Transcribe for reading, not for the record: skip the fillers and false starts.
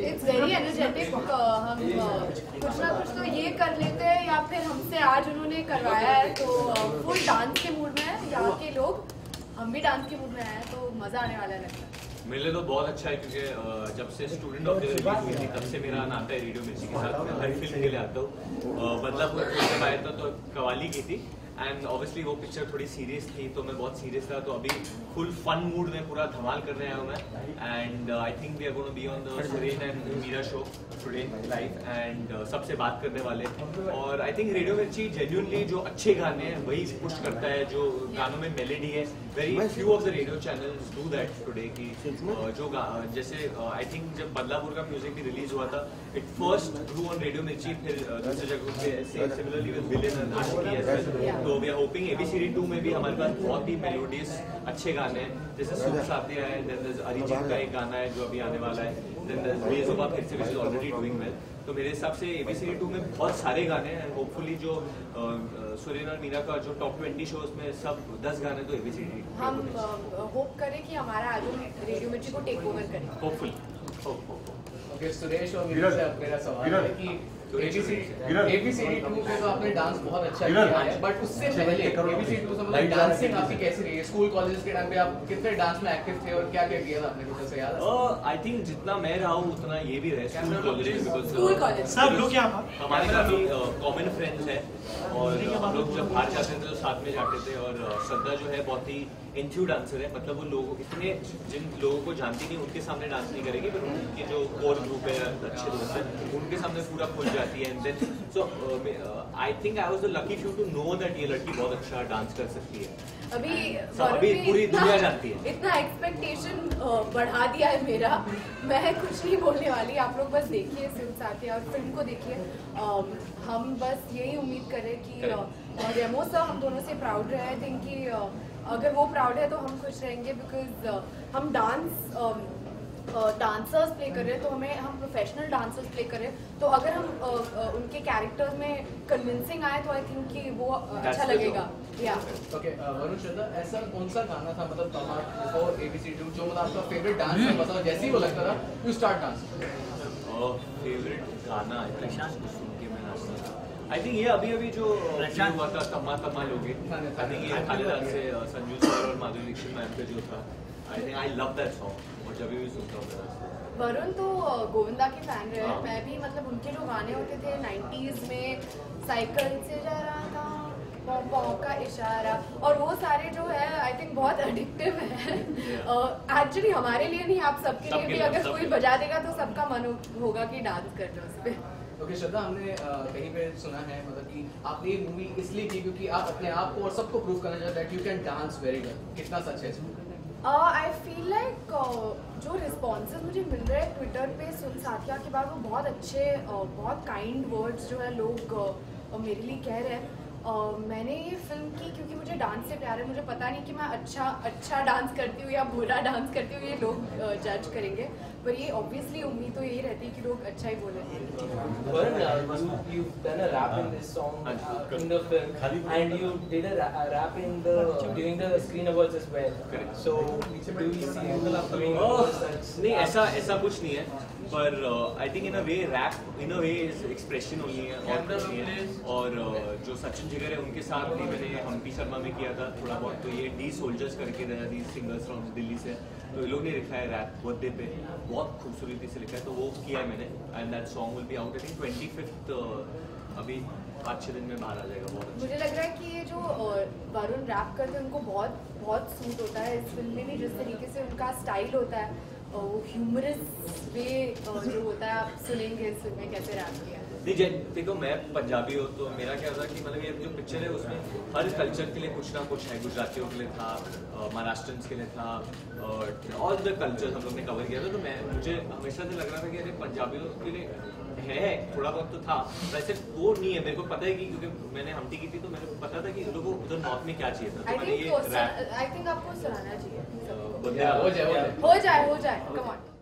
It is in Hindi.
It's very energetic. हम कुछ ना कुछ तो ये कर लेते हैं या फिर हमसे आज उन्होंने करवाया है तो फुल डांस के मूड में है यहाँ के लोग, हम भी डांस के मूड में आए हैं तो मज़ा आने वाला लगता है। मेरे लिए तो बहुत अच्छा है क्योंकि जब से student of the year release हुई थी तब से मेरा नाता है रेडियो मिर्ची के साथ। मैं हर फिल्म के लिए आता हूँ। बदलापुर जब आया था तो कवाली की थी एंड ऑब्वियसली वो पिक्चर थोड़ी सीरियस थी तो मैं बहुत सीरियस था। तो अभी फुल फन मूड में पूरा धमाल करने आया हूँ मैं and I think we are going to be on the Suren and Meera show today live and सबसे बात करने वाले। और I think radio Mirchi genuinely जो अच्छे गाने हैं वही पुश करता है, जो गानों में मेलेडी है। Very few of the radio channels do that today की जो जैसे आई थिंक जब बदलापुर का म्यूजिक भी रिलीज हुआ था it first grew on radio Mirchi, फिर दूसरी जगह पे similarly with villain and Aashiqui as well. तो वी आर होपिंग ABCD 2 में भी हमारे पास बहुत ही मेलोडियस अच्छे गाने हैं, जैसे सूप साथिया है, देन देयर अरिजीत का एक गाना है जो अभी आने वाला है, then there Bezubaan Phir Se which is already doing well. तो मेरे हिसाब से ABCD 2 में बहुत सारे गाने हैं। होपफुली जो सुरेन और मीरा का जो टॉप 20 शोज में सब 10 गाने तो ABCD। हम होप करें कि हमारा एल्बम रेडियो मिर्ची को टेक ओवर करे। होपफुली। ओके सुरेश और मीरा से मेरा सवाल है कि ABCD 2 में तो आपने डांस बहुत अच्छा किया है, बट उससे पहले ABCD 2 से मतलब डांसिंग आपकी कैसी रही है? स्कूल कॉलेज के टाइम पे आप कितने डांस में एक्टिव थे और क्या क्या किया था आपने, कुछ ऐसा याद है? आई थिंक जितना मैं रहा हूँ उतना ये भी रहे स्कूल कॉलेज सब लोग यहाँ हमारे काफी कॉमन फ्रेंड्स हैं और हम लोग जब बाहर जाते थे तो साथ में जाते थे। और श्रद्धा जो है बहुत ही इंथ्यू डांसर है, मतलब वो लोगों इतने जिन लोगों को जानती नहीं उनके सामने डांस नहीं करेगी, पर उनके जो कोर ग्रुप है अच्छे दोस्त हैं उनके सामने पूरा खुल जाती है। And then so I think I was the lucky few to know that ये लड़की बहुत अच्छा डांस कर सकती है। अभी पूरी दुनिया जानती है। इतना एक्सपेक्टेशन बढ़ा दिया है मेरा, मैं कुछ नहीं बोलने वाली। आप लोग बस देखिए सूप साथिया और फिल्म को देखिए। हम बस यही उम्मीद करें कि रेमो सर हम दोनों से प्राउड रहे। आई थिंक कि अगर वो प्राउड है तो हम खुश रहेंगे, बिकॉज हम डांसर्स प्ले कर रहे हैं तो हम प्रोफेशनल डांसर्स प्ले कर रहे हैं। तो अगर हम उनके कैरेक्टर्स में कन्विंसिंग आए तो आई थिंक कि वो अच्छा लगेगा। या ओके वरुण श्रद्धा, ऐसा कौन सा गाना था मतलब बिफोर ABCD 2 जो मतलब आपका फेवरेट डांस है? मतलब जैसे ही वो लगता था यू स्टार्ट डांस। फेवरेट गाना प्रशांत को सुन के मैं नाचता था। आई थिंक ये अभी जो हुआ था तम्मा तम्मा लोगे, आई थिंक ये खालिदार से संजू सर और माधुरी दीक्षित मैम पे जो था, I think I love that song और जब भी सुनता हूँ। वरुण तो गोविंदा के फैन रहे हैं, मैं भी। मतलब उनके जो गाने होते थे 90s में, साइकिल से जा रहा था पॉम पॉम का इशारा, और वो सारे जो है आई थिंक बहुत एडिक्टिव है। एक्चुअली हमारे लिए नहीं, आप सबके लिए भी अगर कोई बजा देगा तो सबका मन होगा कि डांस कर लो उस पर। ओके श्रद्धा, हमने कहीं पे सुना है मतलब कि आपने ये मूवी इसलिए की क्योंकि आप अपने आप को और सबको प्रूव करना चाहते हैं that you can dance very well. कितना सच है इसमें? आई फील लाइक जो रिस्पॉन्सेज मुझे मिल रहे हैं ट्विटर पे सूप साथिया के बाद, वो बहुत अच्छे, बहुत काइंड वर्ड्स जो है लोग मेरे लिए कह रहे हैं। मैंने ये फिल्म की क्योंकि मुझे डांस से प्यार है। मुझे पता नहीं कि मैं अच्छा डांस करती हूँ या बुरा डांस करती हूँ, ये लोग जज करेंगे, पर ये ऑब्वियसली उम्मीद तो यही रहती है कि लोग अच्छा ही बोलेंगे। You've done a rap in this song in the film, and you did a rap in during the Screen Awards as well. Correct. So do we see you doing such? नहीं, ऐसा कुछ नहीं है, पर I think in a way is expression only है और कुछ नहीं है। और जो सचिन जिगर है उनके साथ भी मैंने हम्पी शर्मा में किया था थोड़ा बहुत। तो ये डी सोल्जर्स करके दी सिंगर्स फ्रॉम दिल्ली से, तो ये लोग ने लिखा है रैप बर्थडे पे, बहुत खूबसूरती से लिखा है, तो वो किया है मैंने। And that song will be out I think 25th, अभी 5-6 दिन में बाहर आ जाएगा। बहुत मुझे लग रहा है कि ये जो वरुण रैप करते हैं उनको बहुत सूट होता है इस फिल्म में भी। जिस तरीके से उनका स्टाइल होता है, वो ह्यूमरस वे जो होता है, आप सुनेंगे इस फिल्म में कैसे रैप किया है। नहीं, देखो मैं पंजाबी हूँ तो मेरा क्या था कि मतलब ये जो पिक्चर है उसमें हर कल्चर के लिए कुछ ना कुछ है। गुजरातियों के लिए था, महाराष्ट्रन्स के लिए था, ऑल द कल्चर्स हम लोग ने कवर किया था। तो मुझे हमेशा से लग रहा था कि अरे पंजाबियों के लिए है थोड़ा बहुत तो था, वैसे वो नहीं है। मेरे को पता है कि क्योंकि मैंने हम्टी की थी तो मेरे को पता था कि इन लोगों को उधर नॉर्थ में क्या चाहिए था। आई थिंक आपको सुनाना चाहिए। हो जाए कम ऑन।